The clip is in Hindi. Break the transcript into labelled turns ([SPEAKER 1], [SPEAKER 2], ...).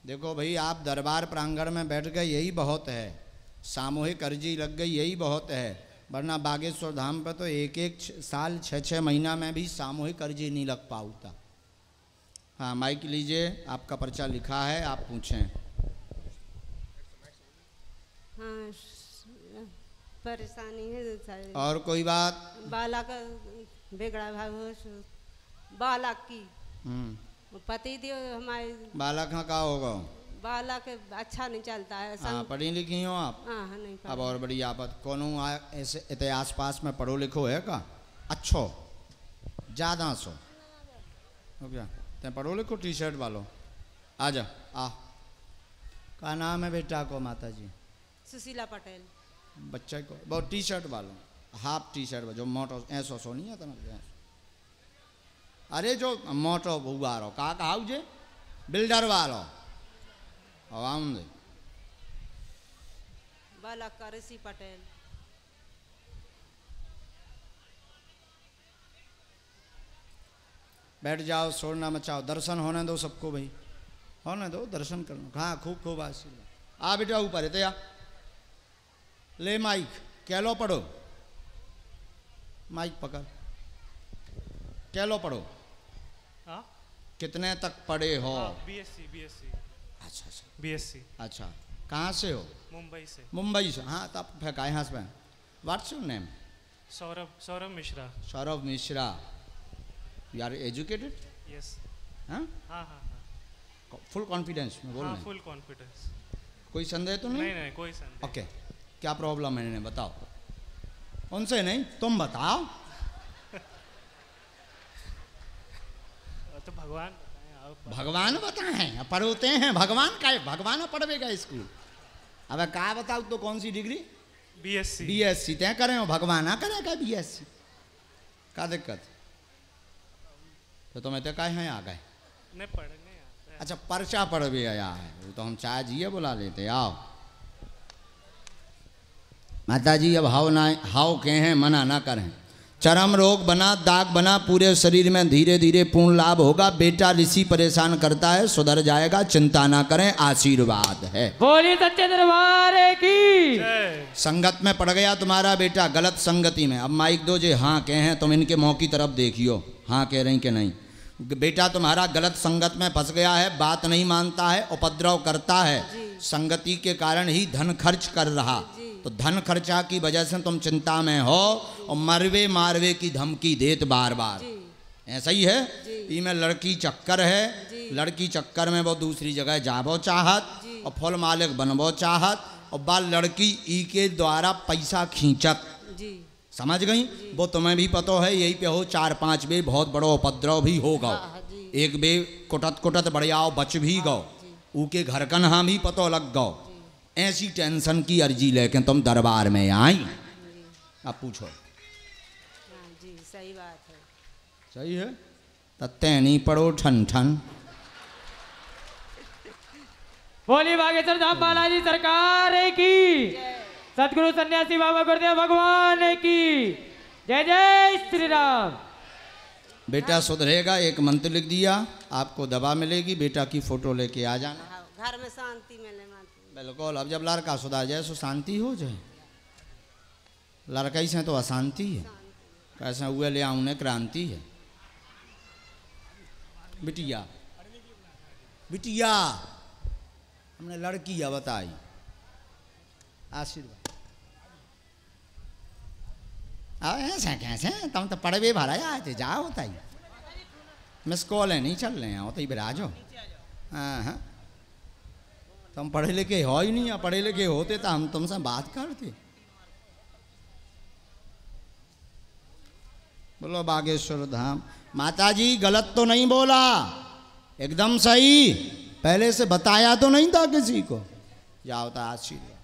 [SPEAKER 1] देखो भाई, आप दरबार प्रांगण में बैठ गए यही बहुत है, सामूहिक अर्जी लग गई यही बहुत है, वरना बागेश्वर धाम पर तो एक एक साल 6-6 महीना में भी सामूहिक अर्जी नहीं लग पाता। हाँ, माइक लीजिए, आपका पर्चा लिखा है, आप पूछें।
[SPEAKER 2] हाँ, परेशानी है।
[SPEAKER 1] और कोई बात?
[SPEAKER 2] बालक बिगड़ा भाव बालक की पति दियो हमारे।
[SPEAKER 1] बालक हाँ का होगा?
[SPEAKER 2] बालक अच्छा नहीं चलता है।
[SPEAKER 1] हाँ, पढ़ी लिखी हो आप?
[SPEAKER 2] हाँ, नहीं पढ़ी।
[SPEAKER 1] अब और बड़ी आपत कौन ऐसे इतने आस पास में पढ़ो लिखो है का? अच्छो ज़्यादा सो हो गया ते पढ़ो लिखो टी शर्ट वालों। आ जा आ। का नाम है बेटा को माता जी?
[SPEAKER 2] सुशीला पटेल।
[SPEAKER 1] बच्चा को बहुत टी शर्ट वालों, हाफ टी शर्ट जो मोटो ऐसो सो नहीं है तुम्हारे? अरे जो मोटो भूआ रो का कहा जे बिल्डर वालो आवाम दे
[SPEAKER 2] बालक का ऋषि पटेल।
[SPEAKER 1] बैठ जाओ, छोड़ना मचाओ, दर्शन होने दो सबको भाई, होने दो दर्शन करना। हाँ, खूब खूब आशीर्वाद। आ बेटा ऊपर है तया ले माइक कह लो पढ़ो, माइक पकड़ कह लो पढ़ो।
[SPEAKER 3] हाँ?
[SPEAKER 1] कितने तक पढ़े हो?
[SPEAKER 3] बीएससी।
[SPEAKER 1] अच्छा अच्छा,
[SPEAKER 3] बीएससी।
[SPEAKER 1] अच्छा, कहाँ से हो?
[SPEAKER 3] मुंबई से।
[SPEAKER 1] मुंबई से? हाँ, तब फेंका यहाँ से। What's your name?
[SPEAKER 3] Saurabh Mishra.
[SPEAKER 1] Saurabh Mishra. You are educated?
[SPEAKER 3] Yes.
[SPEAKER 1] हाँ
[SPEAKER 3] हाँ हाँ हाँ,
[SPEAKER 1] फुल कॉन्फिडेंस में बोल रहे हैं?
[SPEAKER 3] Full confidence.
[SPEAKER 1] कोई संदेह तो नहीं?
[SPEAKER 3] नहीं, कोई संदेह।
[SPEAKER 1] ओके, क्या प्रॉब्लम है इन्हें बताओ। उनसे नहीं, तुम बताओ।
[SPEAKER 3] तो भगवान
[SPEAKER 1] भगवान बताएं, पढ़ोते हैं भगवान का, भगवान पढ़वेगा स्कूल। अब क्या बताओ तो कौन सी डिग्री?
[SPEAKER 3] बीएससी।
[SPEAKER 1] बीएससी तय करें हो, भगवान करेगा बीएससी? का दिक्कत? तो तुम्हें तो कहे हैं आ गए?
[SPEAKER 3] नहीं, पढ़ने आता है।
[SPEAKER 1] अच्छा, पर्चा पढ़ भी आया है, वो तो हम चाय जिए बुला लेते। आओ माता जी, अब हाव ना हाव के हैं मना ना करें। चरम रोग बना, दाग बना पूरे शरीर में, धीरे धीरे पूर्ण लाभ होगा। बेटा ऋषि परेशान करता है, सुधर जाएगा, चिंता ना करें, आशीर्वाद है।
[SPEAKER 4] बोलिए सच्चे दरबार की।
[SPEAKER 1] संगत में पड़ गया तुम्हारा बेटा, गलत संगति में। अब माइक दो जे हाँ कहे हैं, तुम इनके मुंह की तरफ देखियो, हाँ कह रही कि नहीं। बेटा तुम्हारा गलत संगत में फंस गया है, बात नहीं मानता है, उपद्रव करता है, संगति के कारण ही धन खर्च कर रहा। तो धन खर्चा की वजह से तुम चिंता में हो और मरवे मारवे की धमकी देत बार बार। ऐसा ही है, इनमें लड़की चक्कर है, लड़की चक्कर में वो दूसरी जगह जाबो चाहत और फल मालिक बनबो चाहत, और बाल लड़की ई के द्वारा पैसा खींचत। समझ गई? वो तुम्हें भी पता है, यही पे हो 4-5 बे बहुत बड़ो उपद्रव भी हो गो। एक बे कुटत कुटत बढ़ियाओ बच भी गो, ऊके घर का नहा भी पतो लग गो। ऐसी टेंशन की अर्जी लेके तुम दरबार में आई। अब पूछो।
[SPEAKER 2] जी, सही बात है।
[SPEAKER 1] सही है, तत्ते नहीं पढ़ो ठन ठन।
[SPEAKER 4] बोली बागेश्वर धाम बालाजी सरकार की, सतगुरु सन्यासी बाबा गुरुदेव भगवान की जय जय श्री राम।
[SPEAKER 1] बेटा सुधरेगा, एक मंत्र लिख दिया, आपको दवा मिलेगी, बेटा की फोटो लेके आ जाना।
[SPEAKER 2] घर में शांति मिले।
[SPEAKER 1] बिल्कुल, अब जब लड़का सुधर जाए सो शांति हो जाए। लड़का ही से तो अशांति है, कैसे हुए ले आऊँ क्रांति है। बिटिया बिटिया हमने लड़की है बताई, आशीर्वाद। ऐसे कैसे तुम तो पढ़वे भरा आए थे, जाओ बताई मिस कॉल है, नहीं चल रहे हैं तो बिराजो। हाँ हाँ, तुम पढ़े लिखे हो ही नहीं, पढ़े लिखे होते तो हम तुमसे बात करते। बोलो बागेश्वर धाम। माता जी गलत तो नहीं बोला, एकदम सही, पहले से बताया तो नहीं था किसी को। जाओ तो आशीर्वाद।